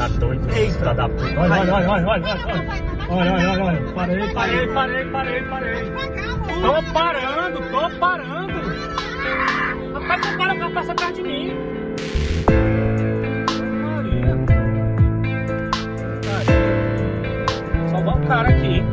Tá doido. Eita da puta. Olha. Parei. Tô parando. Rapaz, o cara passa atrás de mim. Maria. Salvar o cara aqui.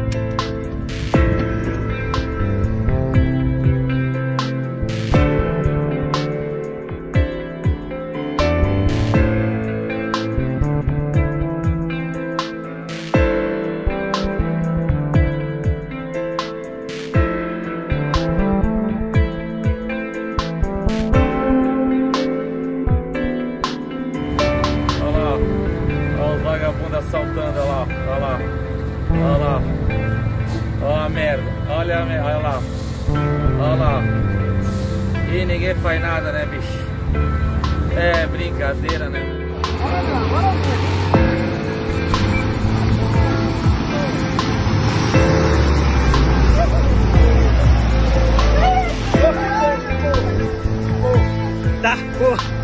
Vagabundo assaltando, olha lá. Olha a merda, olha lá. E ninguém faz nada, né, bicho? É brincadeira, né? Tá, porra.